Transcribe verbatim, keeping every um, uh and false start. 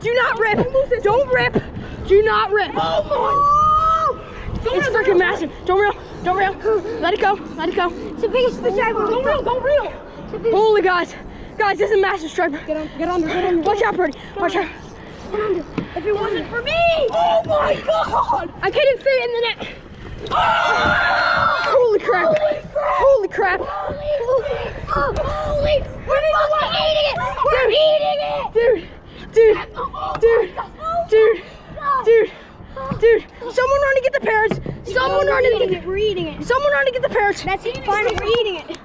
Do not rip. Don't rip. Do not rip. Oh my! It's freaking massive. Don't reel. Don't reel. Let it go. Let it go. It's the biggest fish I've ever. Don't reel. Don't reel. Holy guys. Guys, this is a massive striper. Get on. Get under. Get under. Watch out, Birdie. Watch out. Get under. If it wasn't for me. Oh my God! I couldn't fit in the net. Oh! Holy crap. Holy crap. Holy! Holy! Holy! We're fucking eating it! We're eating it! Dude, dude, dude, dude, dude, dude. Someone run to get the parents. Someone run to get the We're eating it. Someone run to get the parents. That's fine. We're eating it.